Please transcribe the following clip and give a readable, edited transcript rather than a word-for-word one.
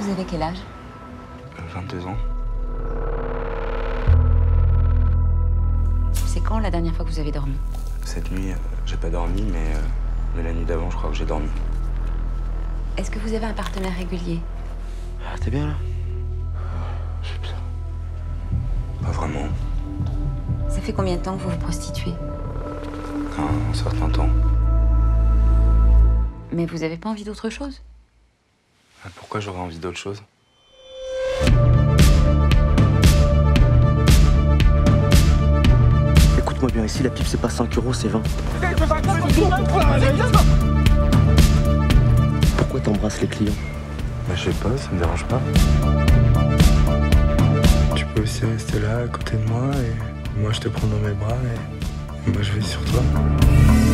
Vous avez quel âge? 22 ans. C'est quand la dernière fois que vous avez dormi? Cette nuit, j'ai pas dormi, mais la nuit d'avant, je crois que j'ai dormi. Est-ce que vous avez un partenaire régulier? Ah, t'es bien là? Je sais pas. Pas vraiment. Ça fait combien de temps que vous vous prostituez? Un certain temps. Mais vous avez pas envie d'autre chose? Pourquoi j'aurais envie d'autre chose? Écoute-moi bien, ici la pipe c'est pas 5 €, c'est 20. Pourquoi t'embrasses les clients? Bah, je sais pas, ça me dérange pas. Tu peux aussi rester là, à côté de moi, et moi je te prends dans mes bras, et moi je vais sur toi.